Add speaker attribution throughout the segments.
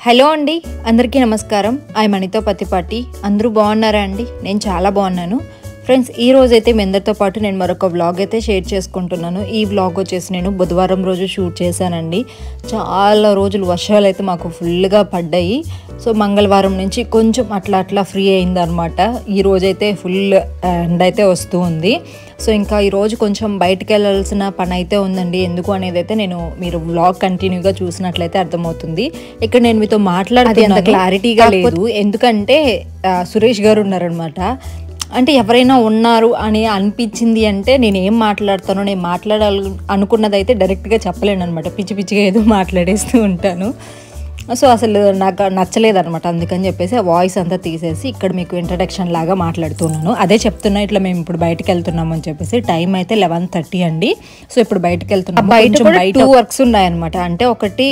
Speaker 1: Hello అండి, అందరికీ నమస్కారం. ఐఎమ్ అనితో పతిపాటి. అందరూ బాగున్నారా అండి? నేను చాలా బాగున్నాను ఫ్రెండ్స్. ఈ రోజు అయితే మీ అందరితో పాటు నేను మరొక వ్లాగ్ అయితే షేర్ చేసుకుంటున్నాను. ఈ వ్లాగ్ వచ్చేసి నేను బుధవారం రోజు షూట్ చేశానండి. చాలా రోజులు వర్షాలు అయితే మాకు ఫుల్గా పడ్డాయి. సో మంగళవారం నుంచి కొంచెం అట్లా ఫ్రీ అయిందనమాట. ఈ రోజైతే ఫుల్ ఎండ్ అయితే వస్తూ ఉంది. సో ఇంకా ఈరోజు కొంచెం బయటకు వెళ్ళాల్సిన పని అయితే ఉందండి. ఎందుకు అనేది అయితే మీరు వ్లాగ్ కంటిన్యూగా చూసినట్లయితే అర్థమవుతుంది. ఇక్కడ నేను మీతో మాట్లాడితే అంత క్లారిటీగా లేదు, ఎందుకంటే సురేష్ గారు ఉన్నారనమాట. అంటే ఎవరైనా ఉన్నారు అని అనిపించింది అంటే నేను ఏం మాట్లాడతానో, నేను మాట్లాడాలి అనుకున్నది అయితే డైరెక్ట్గా చెప్పలేను అనమాట. పిచ్చిగా ఏదో మాట్లాడేస్తూ ఉంటాను. సో అసలు నాకు నచ్చలేదనమాట. అందుకని చెప్పేసి ఆ వాయిస్ అంతా తీసేసి ఇక్కడ మీకు ఇంట్రడక్షన్ లాగా మాట్లాడుతున్నాను. అదే చెప్తున్నా, ఇట్లా మేము ఇప్పుడు బయటకు వెళ్తున్నాము అని చెప్పేసి. టైం అయితే 11:30 అండి. సో ఇప్పుడు బయటకు వెళ్తున్నాం. బయట 2 వర్క్స్ ఉన్నాయన్నమాట. అంటే ఒకటి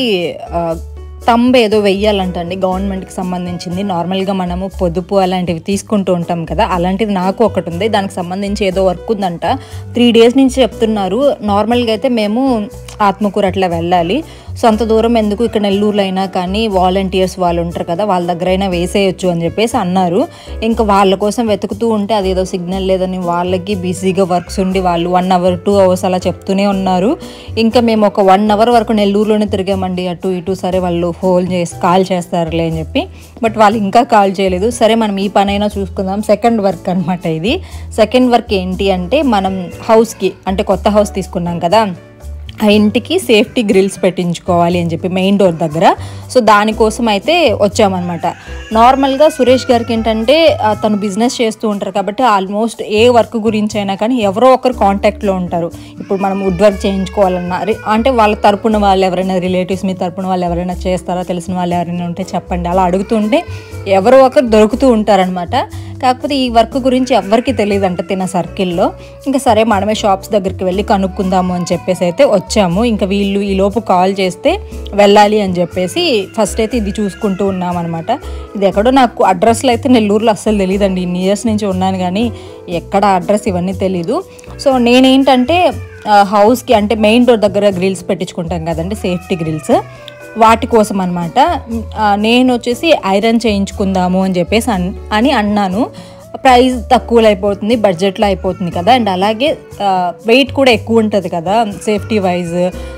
Speaker 1: తంబ్ ఏదో వెయ్యాలంటండి, గవర్నమెంట్కి సంబంధించింది. నార్మల్గా మనము పొదుపు అలాంటివి తీసుకుంటూ ఉంటాం కదా, అలాంటిది నాకు ఒకటి ఉంది. దానికి సంబంధించి ఏదో వర్క్ ఉందంట. 3 days నుంచి చెప్తున్నారు. నార్మల్గా అయితే మేము ఆత్మకూరు అట్లా వెళ్ళాలి. సో అంత దూరం ఎందుకు, ఇక్కడ నెల్లూరులో అయినా కానీ వాలంటీర్స్ వాళ్ళు ఉంటారు కదా, వాళ్ళ దగ్గర అయినా వేసేయచ్చు అని చెప్పేసి అన్నారు. ఇంకా వాళ్ళ కోసం వెతుకుతూ ఉంటే అదేదో సిగ్నల్ లేదని వాళ్ళకి బిజీగా వర్క్స్ ఉండి వాళ్ళు 1 hour 2 hours అలా చెప్తూనే ఉన్నారు. ఇంకా మేము ఒక 1 hour వరకు నెల్లూరులోనే తిరిగామండి, అటు ఇటు. సరే వాళ్ళు కాల్ చేస్తారులే అని చెప్పి, బట్ వాళ్ళు ఇంకా కాల్ చేయలేదు. సరే మనం ఈ పనైనా చూసుకుందాం. సెకండ్ వర్క్ అనమాట ఇది. సెకండ్ వర్క్ ఏంటి అంటే, మనం హౌస్కి, అంటే కొత్త హౌస్ తీసుకున్నాం కదా, ఆ ఇంటికి సేఫ్టీ గ్రిల్స్ పెట్టించుకోవాలి అని చెప్పి మెయిన్ డోర్ దగ్గర. సో దానికోసం అయితే వచ్చామన్నమాట. నార్మల్గా సురేష్ గారికి ఏంటంటే తను బిజినెస్ చేస్తూ ఉంటారు కాబట్టి ఆల్మోస్ట్ ఏ వర్క్ గురించి అయినా కానీ ఎవరో ఒకరు కాంటాక్ట్లో ఉంటారు. ఇప్పుడు మనం వుడ్ వర్క్ చేయించుకోవాలన్నా, అంటే వాళ్ళ తరపున వాళ్ళు ఎవరైనా రిలేటివ్స్, మీ తరపున వాళ్ళు ఎవరైనా చేస్తారా, తెలిసిన వాళ్ళు ఎవరైనా ఉంటే చెప్పండి, అలా అడుగుతుంటే ఎవరో ఒకరు దొరుకుతూ ఉంటారనమాట. కాకపోతే ఈ వర్క్ గురించి ఎవరికి తెలియదు అంట తిన సర్కిల్లో. ఇంకా సరే మనమే షాప్స్ దగ్గరికి వెళ్ళి కనుక్కుందాము అని చెప్పేసి అయితే వచ్చాము. ఇంకా వీళ్ళు ఈ లోపు కాల్ చేస్తే వెళ్ళాలి అని చెప్పేసి ఫస్ట్ అయితే ఇది చూసుకుంటూ ఉన్నామన్నమాట. ఇది ఎక్కడో నాకు అడ్రస్లు అయితే నెల్లూరులో అస్సలు తెలియదండి. ఇన్ని ఇయర్స్ నుంచి ఉన్నాను కానీ ఎక్కడ అడ్రస్ ఇవన్నీ తెలీదు. సో నేనేంటంటే హౌస్కి, అంటే మెయిన్ డోర్ దగ్గర గ్రిల్స్ పెట్టించుకుంటాం కదండి, సేఫ్టీ గ్రిల్స్, వాటి కోసం అనమాట. నేను వచ్చేసి ఐరన్ చేయించుకుందాము అని చెప్పేసి అని అన్నాను. ప్రైస్ తక్కువలో అయిపోతుంది, బడ్జెట్లో అయిపోతుంది కదా, అండ్ అలాగే వెయిట్ కూడా ఎక్కువ ఉంటుంది కదా సేఫ్టీ వైజ్.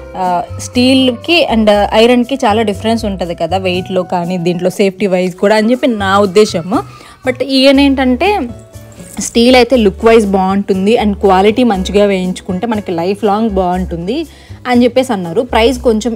Speaker 1: స్టీల్కి అండ్ ఐరన్కి చాలా డిఫరెన్స్ ఉంటుంది కదా వెయిట్లో కానీ, దీంట్లో సేఫ్టీ వైజ్ కూడా అని చెప్పి నా ఉద్దేశము. బట్ ఈయనేంటంటే స్టీల్ అయితే లుక్ వైజ్ బాగుంటుంది అండ్ క్వాలిటీ మంచిగా వేయించుకుంటే మనకి లైఫ్ లాంగ్ బాగుంటుంది అని చెప్పేసి అన్నారు. ప్రైస్ కొంచెం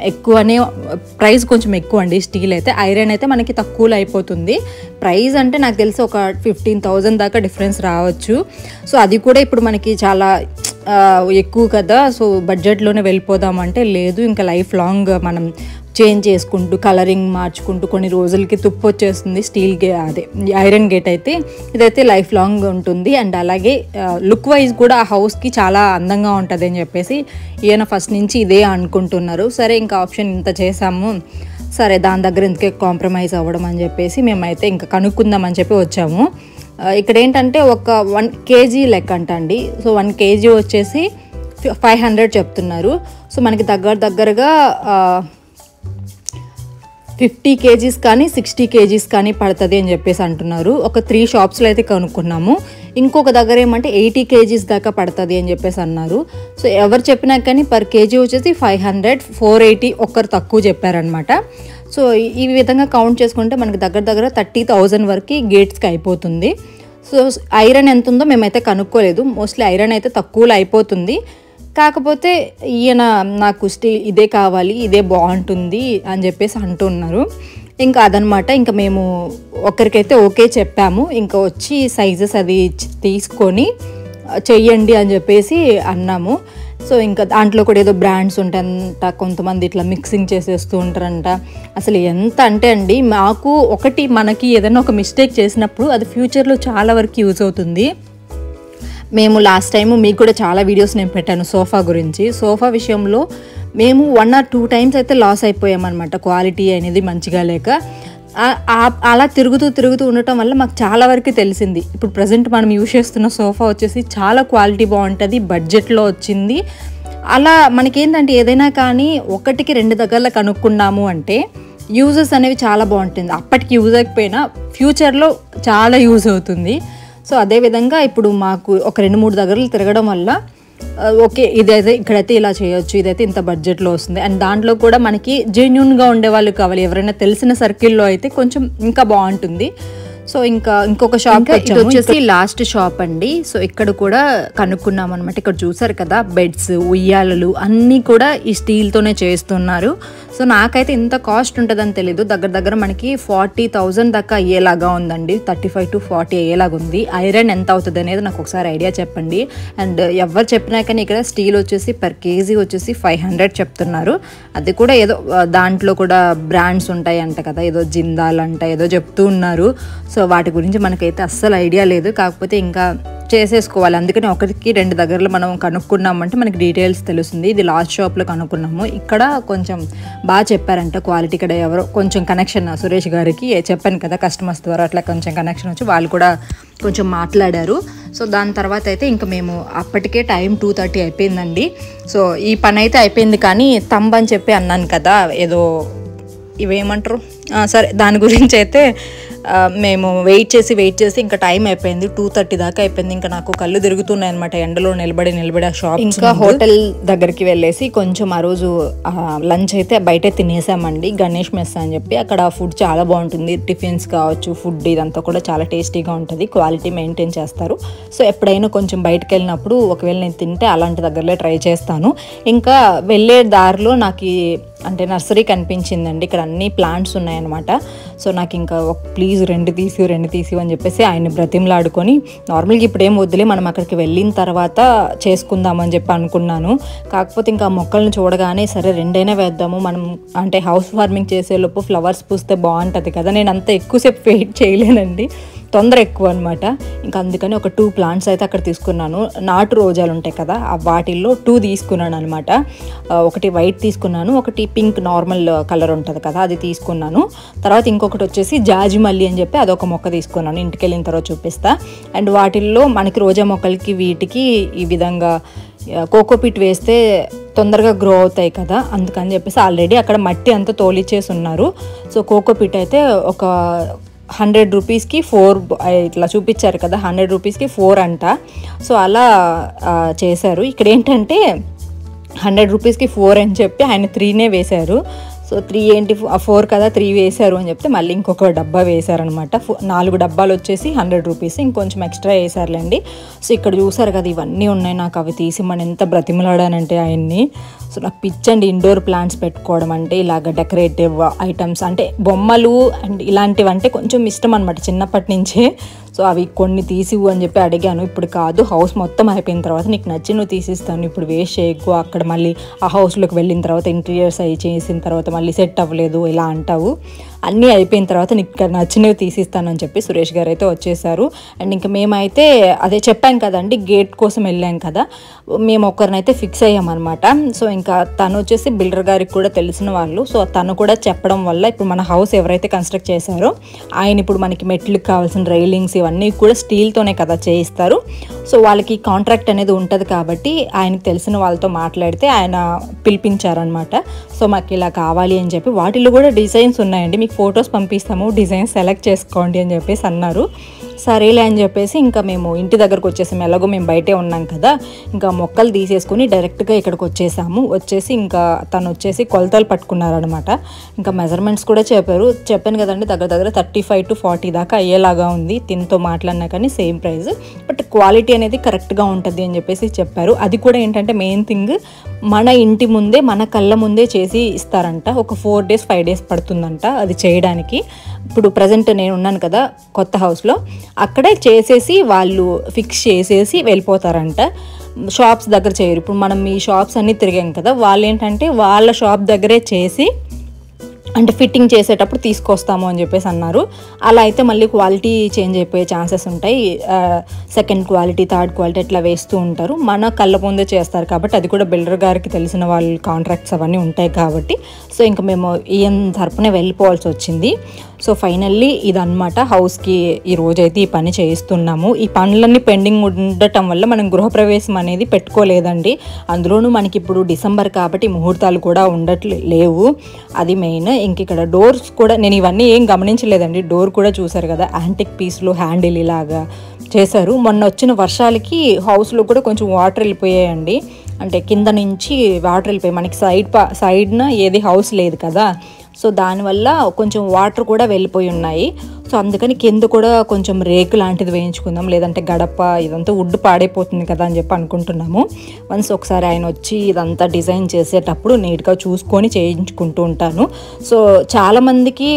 Speaker 1: ఎక్కువ అండి స్టీల్ అయితే. ఐరన్ అయితే మనకి తక్కువలో అయిపోతుంది. ప్రైస్ అంటే నాకు తెలిసి ఒక 15,000 దాకా డిఫరెన్స్ రావచ్చు. సో అది కూడా ఇప్పుడు మనకి చాలా ఎక్కువ కదా, సో బడ్జెట్లోనే వెళ్ళిపోదామంటే లేదు, ఇంకా లైఫ్ లాంగ్ మనం చేంజ్ చేసుకుంటూ కలరింగ్ మార్చుకుంటూ కొన్ని రోజులకి తుప్పు వచ్చేస్తుంది స్టీల్ అదే ఐరన్ గేట్ అయితే. ఇదైతే లైఫ్ లాంగ్ ఉంటుంది అండ్ అలాగే లుక్ వైజ్ కూడా ఆ హౌస్కి చాలా అందంగా ఉంటుంది అని చెప్పేసి ఈయన ఫస్ట్ నుంచి ఇదే అనుకుంటున్నారు. సరే ఇంకా ఆప్షన్ ఇంత చేసాము, సరే దాని దగ్గర ఇంతకే కాంప్రమైజ్ అవ్వడం అని చెప్పేసి మేమైతే ఇంకా కనుక్కుందాం అని చెప్పి వచ్చాము. ఇక్కడ ఏంటంటే ఒక 1 kg లెక్క అంటండి. సో 1 kg వచ్చేసి 500 చెప్తున్నారు. సో మనకి దగ్గరగా 50 kgs కానీ 60 kgs కానీ పడుతుంది అని చెప్పేసి అంటున్నారు. ఒక 3 షాప్స్లో అయితే కనుక్కున్నాము. ఇంకొక దగ్గర ఏమంటే 80 kgs దాకా పడుతుంది అని చెప్పేసి అన్నారు. సో ఎవరు చెప్పినా కానీ పర్ కేజీ వచ్చేసి 500, 480 ఒక్కరు తక్కువ చెప్పారనమాట. సో ఈ విధంగా కౌంట్ చేసుకుంటే మనకి దగ్గర 30,000 వరకు గేట్స్కి అయిపోతుంది. సో ఐరన్ ఎంత ఉందో మేమైతే కనుక్కోలేదు. మోస్ట్లీ ఐరన్ అయితే తక్కువలో అయిపోతుంది. కాకపోతే ఈయన నాకు ఇదే కావాలి, ఇదే బాగుంటుంది అని చెప్పేసి అంటున్నారు. ఇంకా అదనమాట. ఇంకా మేము ఒకరికైతే ఓకే చెప్పాము. ఇంకా వచ్చి సైజెస్ అది తీసుకొని చెయ్యండి అని చెప్పేసి అన్నాము. సో ఇంకా దాంట్లో కూడా ఏదో బ్రాండ్స్ ఉంటాయంట, కొంతమంది ఇట్లా మిక్సింగ్ చేసేస్తూ ఉంటారంట. అసలు ఎంత అంటే అండి, మనకి ఏదైనా ఒక మిస్టేక్ చేసినప్పుడు అది ఫ్యూచర్లో చాలా వరకు యూజ్ అవుతుంది. మేము లాస్ట్ టైం మీకు కూడా చాలా వీడియోస్ నేను పెట్టాను సోఫా గురించి. సోఫా విషయంలో మేము 1 or 2 times అయితే లాస్ అయిపోయామన్నమాట, క్వాలిటీ అనేది మంచిగా లేక. అలా తిరుగుతూ ఉండటం వల్ల మాకు చాలా వరకు తెలిసింది. ఇప్పుడు ప్రజెంట్ మనం యూజ్ చేస్తున్న సోఫా వచ్చేసి చాలా క్వాలిటీ బాగుంటుంది, బడ్జెట్లో వచ్చింది. అలా మనకేంటంటే ఏదైనా కానీ 1-2 దగ్గరలో కనుక్కున్నాము అంటే యూజెస్ అనేవి చాలా బాగుంటుంది. అప్పటికి యూజ్ అయిపోయినా ఫ్యూచర్లో చాలా యూజ్ అవుతుంది. సో అదేవిధంగా ఇప్పుడు మాకు ఒక 2-3 దగ్గరలు తిరగడం వల్ల ఓకే ఇదైతే ఇక్కడైతే ఇలా చేయొచ్చు, ఇదైతే ఇంత బడ్జెట్లో వస్తుంది. అండ్ దాంట్లో కూడా మనకి జెన్యూన్గా ఉండేవాళ్ళు కావాలి. ఎవరైనా తెలిసిన సర్కిల్లో అయితే కొంచెం ఇంకా బాగుంటుంది. సో ఇంకొక షాప్ వచ్చేసి లాస్ట్ షాప్ అండి. సో ఇక్కడ కూడా కనుక్కున్నాం అనమాట. ఇక్కడ చూసారు కదా బెడ్స్, ఉయ్యాలలు అన్నీ కూడా ఈ స్టీల్తోనే చేస్తున్నారు. సో నాకైతే ఇంత కాస్ట్ ఉంటుందని తెలీదు. దగ్గర మనకి 40,000 దాకా అయ్యేలాగా ఉందండి. 35 to 40 అయ్యేలాగా ఉంది. ఐరన్ ఎంత అవుతుంది అనేది నాకు ఒకసారి ఐడియా చెప్పండి. అండ్ ఎవరు చెప్పినా కానీ ఇక్కడ స్టీల్ వచ్చేసి పర్ కేజీ వచ్చేసి 500 చెప్తున్నారు. అది కూడా ఏదో దాంట్లో కూడా బ్రాండ్స్ ఉంటాయి అంట కదా, ఏదో జిందాల్ అంట ఏదో చెప్తూ ఉన్నారు. సో వాటి గురించి మనకైతే అస్సలు ఐడియా లేదు. కాకపోతే ఇంకా చేసేసుకోవాలి. అందుకని ఒకరికి 2 దగ్గరలో మనం కనుక్కున్నామంటే మనకి డీటెయిల్స్ తెలుస్తుంది. ఇది లాస్ట్ షాప్లో కనుక్కున్నాము. ఇక్కడ కొంచెం బాగా చెప్పారంట క్వాలిటీ. ఇక్కడ ఎవరో కొంచెం కనెక్షన్ సురేష్ గారికి చెప్పాను కదా, కస్టమర్స్ ద్వారా అట్లా కొంచెం కనెక్షన్ వచ్చి వాళ్ళు కూడా కొంచెం మాట్లాడారు. సో దాని తర్వాత అయితే ఇంకా మేము అప్పటికే టైం 2:30 అయిపోయిందండి. సో ఈ పని అయితే అయిపోయింది. కానీ తంబ్ అని చెప్పి అన్నాను కదా, ఏదో ఇవేమంటారు సరే దాని గురించి అయితే మేము వెయిట్ చేసి ఇంకా టైం అయిపోయింది. 2:30 దాకా అయిపోయింది. ఇంకా నాకు కళ్ళు తిరుగుతున్నాయి అనమాట ఎండలో నిలబడి ఆ షాప్. ఇంకా హోటల్ దగ్గరికి వెళ్ళేసి కొంచెం ఆ రోజు లంచ్ అయితే బయటే తినేసామండి. గణేష్ మెస్ అని చెప్పి అక్కడ ఫుడ్ చాలా బాగుంటుంది. టిఫిన్స్ కావచ్చు, ఫుడ్ ఇదంతా కూడా చాలా టేస్టీగా ఉంటుంది. క్వాలిటీ మెయింటైన్ చేస్తారు. సో ఎప్పుడైనా కొంచెం బయటకు వెళ్ళినప్పుడు ఒకవేళ నేను తింటే అలాంటి దగ్గరలో ట్రై చేస్తాను. ఇంకా వెళ్ళే దారిలో నాకు అంటే నర్సరీ కనిపించిందండి. ఇక్కడ అన్ని ప్లాంట్స్ ఉన్నాయన్నమాట. సో నాకు ఇంకా ప్లీజ్ రెండు తీసి అని చెప్పేసి ఆయన్ని బ్రతిమలాడుకొని నార్మల్గా ఇప్పుడు ఏం వద్దులే మనం అక్కడికి వెళ్ళిన తర్వాత చేసుకుందామని చెప్పి అనుకున్నాను. కాకపోతే ఇంకా మొక్కలను చూడగానే సరే 2 వేద్దాము మనం, అంటే హౌస్ వార్మింగ్ చేసేలోపు ఫ్లవర్స్ పూస్తే బాగుంటుంది కదా. నేను అంత ఎక్కువసేపు వెయిట్ చేయలేనండి, తొందర ఎక్కువ అనమాట. ఇంకా అందుకని ఒక 2 ప్లాంట్స్ అయితే అక్కడ తీసుకున్నాను. నాటు రోజాలు ఉంటాయి కదా, వాటిల్లో 2 తీసుకున్నాను అనమాట. ఒకటి వైట్ తీసుకున్నాను, ఒకటి పింక్ నార్మల్ కలర్ ఉంటుంది కదా అది తీసుకున్నాను. తర్వాత ఇంకొకటి వచ్చేసి జాజి మల్లి అని చెప్పి అదొక మొక్క తీసుకున్నాను. ఇంటికి వెళ్ళిన తర్వాత చూపిస్తా. అండ్ వాటిల్లో మనకి రోజా మొక్కలకి వీటికి ఈ విధంగా కోకోపీట్ వేస్తే తొందరగా గ్రో అవుతాయి కదా, అందుకని చెప్పేసి ఆల్రెడీ అక్కడ మట్టి అంతా తోలిచ్చేసి ఉన్నారు. సో కోకోపీట్ అయితే ఒక 100 రూపీస్కి 4 ఇట్లా చూపించారు కదా, 100 రూపీస్కి 4 అంట. సో అలా చేశారు. ఇక్కడ ఏంటంటే 100 రూపీస్కి 4 అని చెప్పి ఆయన 3నే వేశారు. సో 3 ఏంటి 4 కదా 3 వేశారు అని చెప్తే మళ్ళీ ఇంకొక డబ్బా వేశారనమాట. 4 డబ్బాలు వచ్చేసి 100 రూపీస్, ఇంకొంచెం ఎక్స్ట్రా వేశారులేండి. సో ఇక్కడ చూసారు కదా ఇవన్నీ ఉన్నాయి. నాకు అవి తీసి మనం ఎంత బ్రతిమలాడానంటే ఆయన్ని. సో నాకు పిచ్చండి ఇండోర్ ప్లాంట్స్ పెట్టుకోవడం అంటే, ఇలాగ డెకరేటివ్ ఐటమ్స్ అంటే బొమ్మలు అండ్ ఇలాంటివి అంటే కొంచెం ఇష్టం అనమాట చిన్నప్పటి నుంచే. సో అవి కొన్ని తీసివు అని చెప్పి అడిగాను. ఇప్పుడు కాదు, హౌస్ మొత్తం అయిపోయిన తర్వాత నీకు నచ్చి నువ్వు తీసిస్తాను, ఇప్పుడు వేస్ట్ చేయకు. అక్కడ మళ్ళీ ఆ హౌస్లోకి వెళ్ళిన తర్వాత ఇంటీరియర్స్ అవి చేసిన తర్వాత మళ్ళీ సెట్ అవ్వలేదు ఇలా అంటావు, అన్నీ అయిపోయిన తర్వాత నీకు నచ్చినవి తీసిస్తానని చెప్పి సురేష్ గారు అయితే వచ్చేసారు. అండ్ ఇంకా మేమైతే అదే చెప్పాను కదండి, గేట్ కోసం వెళ్ళాం కదా, మేము ఒకరినైతే ఫిక్స్ అయ్యామన్నమాట. సో ఇంకా తను వచ్చేసి బిల్డర్ గారికి కూడా తెలిసిన వాళ్ళు. సో తను కూడా చెప్పడం వల్ల ఇప్పుడు మన హౌస్ ఎవరైతే కన్స్ట్రక్ట్ చేశారో ఆయన ఇప్పుడు మనకి మెట్లకు కావాల్సిన రైలింగ్స్ ఇవన్నీ కూడా స్టీల్తోనే కదా చేయిస్తారు. సో వాళ్ళకి కాంట్రాక్ట్ అనేది ఉంటుంది కాబట్టి ఆయనకు తెలిసిన వాళ్ళతో మాట్లాడితే ఆయన పిలిపించారనమాట. సో మాకు ఇలా కావాలి అని చెప్పి, వాటిలో కూడా డిజైన్స్ ఉన్నాయండి, మీకు ఫొటోస్ పంపిస్తాము, డిజైన్స్ సెలెక్ట్ చేసుకోండి అని చెప్పేసి అన్నారు. సరేలే అని చెప్పేసి ఇంకా మేము ఇంటి దగ్గరకు వచ్చేసాము. ఎలాగో మేము బయటే ఉన్నాం కదా, ఇంకా మొక్కలు తీసేసుకుని డైరెక్ట్గా ఇక్కడికి వచ్చేసి ఇంకా తను వచ్చేసి కొలతలు పట్టుకున్నారనమాట. ఇంకా మెజర్మెంట్స్ కూడా చెప్పాను కదండి, దగ్గర 35 to 40 దాకా అయ్యేలాగా ఉంది. తినతో మాట్లాడినా కానీ సేమ్ ప్రైస్, బట్ క్వాలిటీ అనేది కరెక్ట్గా ఉంటుంది అని చెప్పేసి చెప్పారు. అది కూడా ఏంటంటే మెయిన్ థింగ్, మన ఇంటి ముందే మన కళ్ళ ముందే చేసి ఇస్తారంట. ఒక 4 days 5 days పడుతుందంట అది చేయడానికి. ఇప్పుడు ప్రజెంట్ నేను ఉన్నాను కదా కొత్త హౌస్లో, అక్కడే చేసేసి వాళ్ళు ఫిక్స్ చేసేసి వెళ్ళిపోతారంట. షాప్స్ దగ్గర చేయరు. ఇప్పుడు మనం ఈ షాప్స్ అన్నీ తిరిగాం కదా, వాళ్ళు ఏంటంటే వాళ్ళ షాప్ దగ్గరే చేసి అంటే ఫిట్టింగ్ చేసేటప్పుడు తీసుకొస్తాము అని చెప్పేసి అన్నారు. అలా అయితే మళ్ళీ క్వాలిటీ చేంజ్ అయిపోయే ఛాన్సెస్ ఉంటాయి. సెకండ్ క్వాలిటీ, థర్డ్ క్వాలిటీ అట్లా వేస్తూ ఉంటారు. మన కళ్ళ ముందే చేస్తారు కాబట్టి, అది కూడా బిల్డర్ గారికి తెలిసిన వాళ్ళ కాంట్రాక్ట్స్ అవన్నీ ఉంటాయి కాబట్టి. సో ఇంకా మేము ఈయన తరపునే వెళ్ళిపోవాల్సి వచ్చింది. సో ఫైనల్లీ ఇదన్నమాట హౌస్కి ఈ రోజైతే ఈ పని చేయిస్తున్నాము. ఈ పనులన్నీ పెండింగ్ ఉండటం వల్ల మనం గృహప్రవేశం అనేది పెట్టుకోలేదండి. అందులోనూ మనకి ఇప్పుడు డిసెంబర్ కాబట్టి ముహూర్తాలు కూడా లేవు, అది మెయిన్. ఇంక ఇక్కడ డోర్స్ కూడా నేను ఇవన్నీ ఏం గమనించలేదండి. డోర్ కూడా చూసారు కదా, యాంటిక్ పీస్లో హ్యాండిల్ ఇలాగా చేశారు. మొన్న వచ్చిన వర్షాలకి హౌస్లో కూడా కొంచెం వాటర్ వెళ్ళిపోయాయండి. అంటే కింద నుంచి వాటర్ వెళ్ళిపోయాయి, మనకి సైడ్న ఏది హౌస్ లేదు కదా, సో దానివల్ల కొంచెం వాటర్ కూడా వెళ్ళిపోయి ఉన్నాయి. సో అందుకని కింద కూడా కొంచెం రేకు లాంటిది వేయించుకుందాం, లేదంటే గడప ఇదంతా వుడ్ పాడైపోతుంది కదా అని చెప్పి అనుకుంటున్నాము. వన్స్ ఒకసారి ఆయన వచ్చి ఇదంతా డిజైన్ చేసేటప్పుడు నీట్గా చూసుకొని చేయించుకుంటూ ఉంటాను. సో చాలామందికి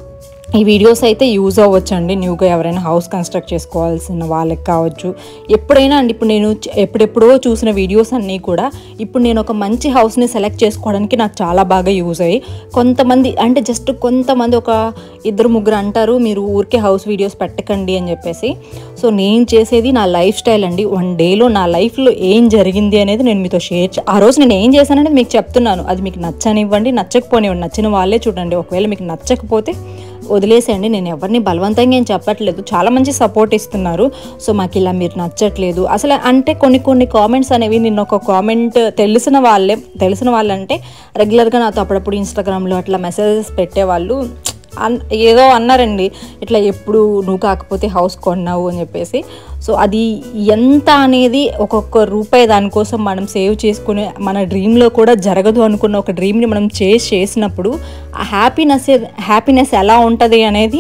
Speaker 1: ఈ వీడియోస్ అయితే యూజ్ అవ్వచ్చండి. న్యూగా ఎవరైనా హౌస్ కన్స్ట్రక్ట్ చేసుకోవాల్సిన వాళ్ళకి కావచ్చు, ఎప్పుడైనా అండి. ఇప్పుడు నేను ఎప్పుడెప్పుడో చూసిన వీడియోస్ అన్నీ కూడా ఇప్పుడు నేను ఒక మంచి హౌస్ని సెలెక్ట్ చేసుకోవడానికి నాకు చాలా బాగా యూజ్ అయ్యి, కొంతమంది అంటే జస్ట్ కొంతమంది ఒక 2-3 అంటారు మీరు ఊరికే హౌస్ వీడియోస్ పెట్టకండి అని చెప్పేసి. సో నేను చేసేది నా లైఫ్ స్టైల్ అండి. 1 డేలో నా లైఫ్లో ఏం జరిగింది అనేది నేను మీతో ఆ రోజు నేను ఏం చేశాననేది మీకు చెప్తున్నాను. అది మీకు నచ్చనివ్వండి, నచ్చకపోనివ్వండి, నచ్చిన వాళ్ళే చూడండి. ఒకవేళ మీకు నచ్చకపోతే వదిలేసేయండి. నేను ఎవరిని బలవంతంగా ఏం చెప్పట్లేదు, చాలా మంచి సపోర్ట్ ఇస్తున్నారు. సో మాకు ఇలా మీరు నచ్చట్లేదు అసలు అంటే కొన్ని కామెంట్స్ అనేవి, నిన్న ఒక కామెంట్ తెలిసిన వాళ్ళంటే రెగ్యులర్గా నాతో అప్పుడప్పుడు ఇన్స్టాగ్రామ్లో అట్లా మెసేజెస్ పెట్టేవాళ్ళు ఏదో అన్నారండి, ఇట్లా ఎప్పుడు నువ్వు కాకపోతే హౌస్ కొన్నావు అని చెప్పేసి. సో అది ఎంత అనేది ఒక్కొక్క రూపాయి దానికోసం మనం సేవ్ చేసుకునే, మన డ్రీమ్లో కూడా జరగదు అనుకున్న ఒక డ్రీమ్ని మనం చేసినప్పుడు ఆ హ్యాపీనెస్ ఎలా ఉంటుంది అనేది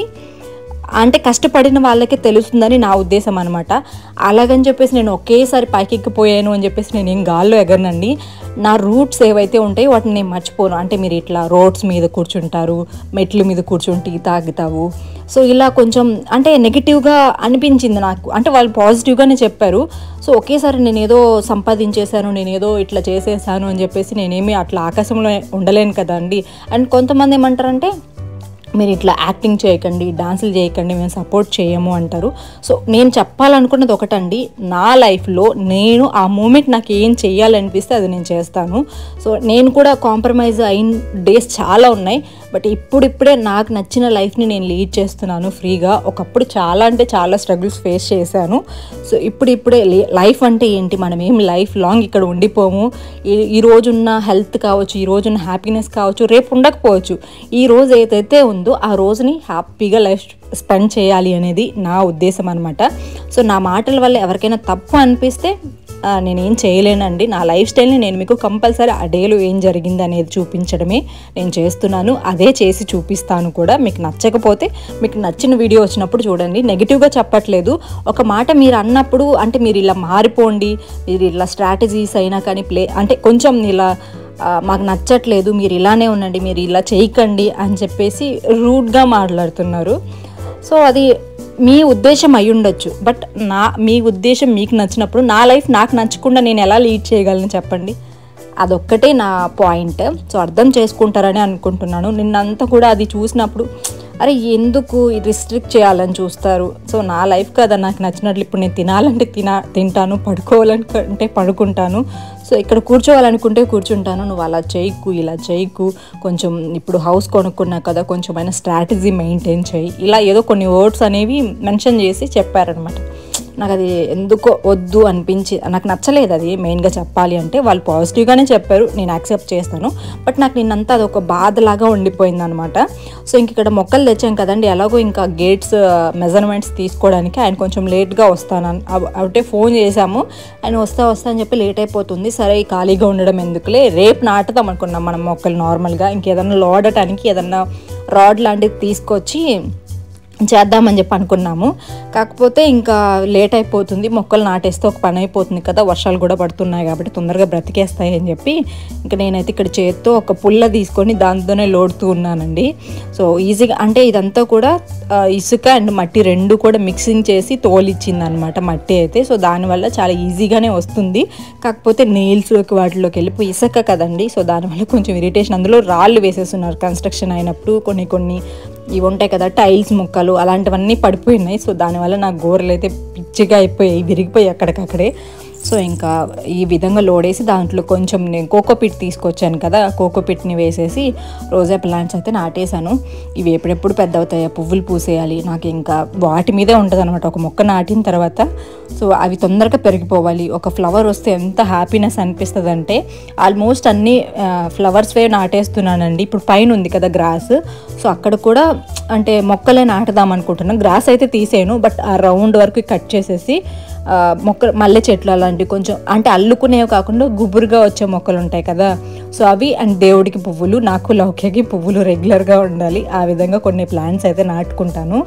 Speaker 1: అంటే కష్టపడిన వాళ్ళకే తెలుస్తుందని నా ఉద్దేశం అనమాట. అలాగని చెప్పేసి నేను ఒకేసారి పైకెక్కిపోయాను అని చెప్పేసి నేను ఏం గాల్లో ఎగరనండి. నా రూట్స్ ఏవైతే ఉంటాయో వాటిని నేను మర్చిపోను. అంటే మీరు ఇట్లా రోడ్స్ మీద కూర్చుంటారు, మెట్ల మీద కూర్చుని టీ తాగుతావు, సో ఇలా కొంచెం అంటే నెగిటివ్గా అనిపించింది నాకు. అంటే వాళ్ళు పాజిటివ్గానే చెప్పారు. సో ఒకేసారి నేను ఏదో సంపాదించేశాను, నేను ఏదో ఇట్లా చేసేసాను అని చెప్పేసి నేనేమి అట్లా ఆకాశంలో ఉండలేను కదండి. అండ్ కొంతమంది ఏమంటారంటే మీరు ఇట్లా యాక్టింగ్ చేయకండి, డాన్సులు చేయకండి, మేము సపోర్ట్ చేయము అంటారు. సో నేను చెప్పాలనుకున్నది ఒకటండి, నా లైఫ్లో నేను ఆ మూమెంట్ నాకు ఏం చెయ్యాలనిపిస్తే అది నేను చేస్తాను. సో నేను కూడా కాంప్రమైజ్ అయిన డేస్ చాలా ఉన్నాయి, బట్ ఇప్పుడిప్పుడే నాకు నచ్చిన లైఫ్ని నేను లీడ్ చేస్తున్నాను ఫ్రీగా. ఒకప్పుడు చాలా అంటే చాలా స్ట్రగుల్స్ ఫేస్ చేశాను. సో ఇప్పుడిప్పుడే లైఫ్ అంటే ఏంటి, మనం ఏం లైఫ్ లాంగ్ ఇక్కడ ఉండిపోము. ఈ రోజున్న హెల్త్ కావచ్చు, ఈ రోజున్న హ్యాపీనెస్ కావచ్చు, రేపు ఉండకపోవచ్చు. ఈ రోజు ఏదైతే ఉందో ఆ రోజుని హ్యాపీగా లైఫ్ స్పెండ్ చేయాలి అనేది నా ఉద్దేశం అనమాట. సో నా మాటల వల్ల ఎవరికైనా తప్పు అనిపిస్తే నేనేం చేయలేనండి. నా లైఫ్ స్టైల్ని నేను మీకు కంపల్సరీ ఆ డేలో ఏం జరిగింది అనేది చూపించడమే నేను చేస్తున్నాను, అదే చేసి చూపిస్తాను కూడా. మీకు నచ్చకపోతే మీకు నచ్చిన వీడియో వచ్చినప్పుడు చూడండి, నెగిటివ్గా చెప్పట్లేదు. ఒక మాట మీరు అన్నప్పుడు అంటే మీరు ఇలా మారిపోండి, మీరు ఇలా స్ట్రాటజీస్ అయినా కానీ అంటే కొంచెం ఇలా మాకు నచ్చట్లేదు, మీరు ఇలానే ఉండండి, మీరు ఇలా చేయకండి అని చెప్పేసి రూడ్గా మాట్లాడుతున్నారు. సో అది మీ ఉద్దేశం అయి ఉండొచ్చు, బట్ మీ ఉద్దేశం మీకు నచ్చినప్పుడు నా లైఫ్ నాకు నచ్చకుండా నేను ఎలా లీడ్ చేయగలను చెప్పండి. అదొక్కటే నా పాయింట్. సో అర్థం చేసుకుంటారని అనుకుంటున్నాను. నిన్నంతా కూడా అది చూసినప్పుడు అరే ఎందుకు రిస్ట్రిక్ట్ చేయాలని చూస్తారు. సో నా లైఫ్ కదా, నాకు నచ్చినట్లు ఇప్పుడు నేను తినాలంటే తింటాను, పడుకోవాలంటే పడుకుంటాను, సో ఇక్కడ కూర్చోవాలనుకుంటే కూర్చుంటాను. నువ్వు అలా చేయకు, ఇలా చేయకు, కొంచెం ఇప్పుడు హౌస్ కొనుక్కున్నా కదా కొంచెమైనా స్ట్రాటజీ మెయింటైన్ చేయి, ఇలా ఏదో కొన్ని వర్డ్స్ అనేవి మెన్షన్ చేసి చెప్పారనమాట. నాకు అది ఎందుకో వద్దు అనిపించి నాకు నచ్చలేదు. అది మెయిన్గా చెప్పాలి అంటే వాళ్ళు పాజిటివ్గానే చెప్పారు, నేను యాక్సెప్ట్ చేస్తాను, బట్ నాకు నిన్నంతా అదొక బాధలాగా ఉండిపోయింది అనమాట. సో ఇంక ఇక్కడ మొక్కలు తెచ్చాం కదండి, ఎలాగో ఇంకా గేట్స్ మెజర్మెంట్స్ తీసుకోవడానికి ఆయన కొంచెం లేట్గా వస్తాను అంటే ఫోన్ చేశాము, ఆయన వస్తా అని చెప్పి లేట్ అయిపోతుంది. సరే ఖాళీగా ఉండడం ఎందుకులే, రేపు నాటుదాం అనుకున్నాం మనం మొక్కలు నార్మల్గా. ఇంకేదన్నా లోడటానికి ఏదన్నా రాడ్ లాంటిది తీసుకొచ్చి చేద్దామని చెప్పి అనుకున్నాము. కాకపోతే ఇంకా లేట్ అయిపోతుంది, మొక్కలు నాటేస్తే ఒక పని అయిపోతుంది కదా, వర్షాలు కూడా పడుతున్నాయి కాబట్టి తొందరగా బ్రతికేస్తాయి అని చెప్పి ఇంకా నేనైతే ఇక్కడ చేత్తో ఒక పుల్ల తీసుకొని దాంతోనే లోడుతూ ఉన్నానండి. సో ఈజీగా అంటే ఇదంతా కూడా ఇసుక అండ్ మట్టి రెండు కూడా మిక్సింగ్ చేసి తోలిచ్చింది అనమాట మట్టి అయితే. సో దానివల్ల చాలా ఈజీగానే వస్తుంది. కాకపోతే నెయిల్స్లోకి వాటిలోకి వెళ్ళిపోయి ఇసుక కదండి, సో దానివల్ల కొంచెం ఇరిటేషన్. అందులో రాళ్ళు వేసేస్తున్నారు కన్స్ట్రక్షన్ అయినప్పుడు, కొన్ని ఇవి ఉంటాయి కదా టైల్స్ ముక్కలు అలాంటివన్నీ పడిపోయినాయి. సో దానివల్ల నా గోర్లు అయితే పిచ్చిగా అయిపోయాయి, విరిగిపోయి అక్కడికక్కడే. సో ఇంకా ఈ విధంగా లోడేసి దాంట్లో కొంచెం నేను కోకోపిట్ తీసుకొచ్చాను కదా, కోకోపిట్ని వేసేసి రోజా ప్లాంట్స్ అయితే నాటేశాను. ఇవి ఎప్పుడెప్పుడు పెద్ద అవుతాయా, పువ్వులు పూసేయాలి, నాకు ఇంకా వాటి మీదే ఉంటుంది అనమాట. ఒక మొక్క నాటిన తర్వాత సో అవి తొందరగా పెరిగిపోవాలి. ఒక ఫ్లవర్ వస్తే ఎంత హ్యాపీనెస్ అనిపిస్తుంది అంటే ఆల్మోస్ట్ అన్ని ఫ్లవర్స్వే నాటేస్తున్నానండి. ఇప్పుడు పైన ఉంది కదా గ్రాస్, సో అక్కడ కూడా అంటే మొక్కలే నాటుదాం అనుకుంటున్నాను. గ్రాస్ అయితే తీసేను, బట్ ఆ రౌండ్ వరకు కట్ చేసేసి మల్లె చెట్లు అలాంటివి కొంచెం అంటే అల్లుకునేవి కాకుండా గుబురుగా వచ్చే మొక్కలు ఉంటాయి కదా, సో అవి అండ్ దేవుడికి పువ్వులు, నాకు లౌక్యకి పువ్వులు రెగ్యులర్గా ఉండాలి. ఆ విధంగా కొన్ని ప్లాంట్స్ అయితే నాటుకుంటాను.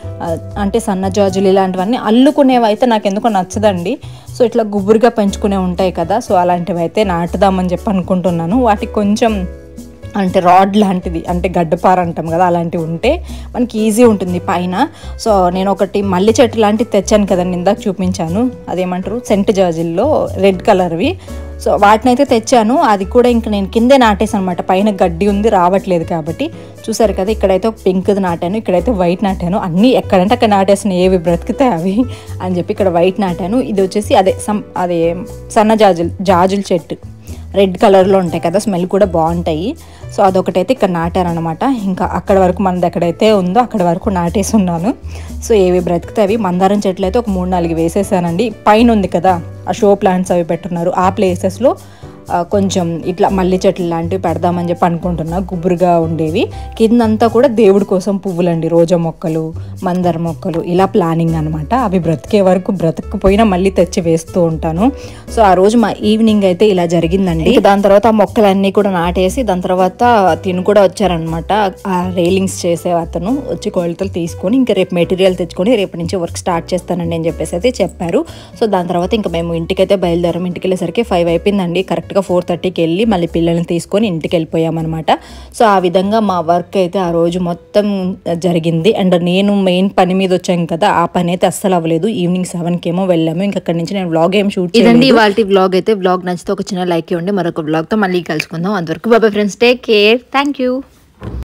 Speaker 1: అంటే సన్నజాజులు ఇలాంటివన్నీ అల్లుకునేవి అయితే నాకు ఎందుకో నచ్చదండి. సో ఇట్లా గుబురుగా పెంచుకునే ఉంటాయి కదా, సో అలాంటివి అయితే నాటుదామని చెప్పి అనుకుంటున్నాను. వాటికి కొంచెం అంటే రాడ్ లాంటిది, అంటే గడ్డపార అంటాం కదా, అలాంటివి ఉంటే మనకి ఈజీ ఉంటుంది పైన. సో నేను ఒకటి మల్లె చెట్టు లాంటివి తెచ్చాను కదండి, ఇందాక చూపించాను, అదేమంటారు సెంట్ జాజిల్లో రెడ్ కలర్వి. సో వాటిని అయితే తెచ్చాను. అది కూడా ఇంకా నేను కిందే నాటేసాను అనమాట, పైన గడ్డి ఉంది రావట్లేదు కాబట్టి. చూసారు కదా, ఇక్కడైతే ఒక పింక్ది నాటాను, ఇక్కడైతే వైట్ నాటాను. అన్నీ ఎక్కడంటే అక్కడ నాటేసిన, ఏవి బ్రతుకుతాయి అవి అని చెప్పి ఇక్కడ వైట్ నాటాను. ఇది వచ్చేసి అదే సన్న జాజుల చెట్టు రెడ్ కలర్లో ఉంటాయి కదా, స్మెల్ కూడా బాగుంటాయి. సో అదొకటైతే ఇక్కడ నాటారనమాట. ఇంకా అక్కడ వరకు మనది ఎక్కడైతే ఉందో అక్కడ వరకు నాటేసి ఉన్నాను. సో ఏవి బ్రతుకుతాయి అవి. మందారం చెట్లు అయితే ఒక 3-4 వేసేసానండి. పైన ఉంది కదా ఆ షో ప్లాంట్స్ అవి పెట్టున్నారు, ఆ ప్లేసెస్లో కొంచెం ఇట్లా మల్లె చెట్లు లాంటివి పెడదామని చెప్పి అనుకుంటున్నా, గుబురుగా ఉండేవి. కిందంతా కూడా దేవుడి కోసం పువ్వులండి, రోజా మొక్కలు, మందార మొక్కలు, ఇలా ప్లానింగ్ అనమాట. అవి బ్రతికే వరకు, బ్రతకపోయినా మళ్ళీ తెచ్చి వేస్తూ ఉంటాను. సో ఆ రోజు మా ఈవినింగ్ అయితే ఇలా జరిగిందండి. దాని తర్వాత ఆ మొక్కలన్నీ కూడా నాటేసి దాని తర్వాత తిను కూడా వచ్చారనమాట. ఆ రైలింగ్స్ చేసే అతను వచ్చి కొలతలు తీసుకొని ఇంకా రేపు మెటీరియల్ తెచ్చుకొని రేపటి నుంచి వర్క్ స్టార్ట్ చేస్తానండి అని చెప్పేసి అయితే చెప్పారు. సో దాని తర్వాత ఇంకా మేము ఇంటికైతే బయలుదేరాం. ఇంటికి వెళ్ళేసరికి 5 అయిపోయిందండి. కరెక్ట్గా 4:30కి వెళ్ళి మళ్ళీ పిల్లల్ని తీసుకొని ఇంటికి వెళ్ళిపోయామన్నమాట. సో ఆ విధంగా మా వర్క్ అయితే ఆ రోజు మొత్తం జరిగింది. అండ్ నేను మెయిన్ పని మీద వచ్చాను కదా, ఆ పని అయితే అస్సలు అవ్వలేదు. ఈవినింగ్ 7కి ఏమో వెళ్ళాము. ఇంకా అక్కడి నుంచి నేను వ్లాగ్ ఏం షూట్ చేయలేదు. ఇవాళ వ్లాగ్ అయితే, వ్లాగ్ నచ్చితే ఒక చిన్న లైక్ ఇవ్వండి. మరొక వ్లాగ్తో మళ్ళీ కలుసుకుందాం. అంతవరకు bye friends, take care, thank you.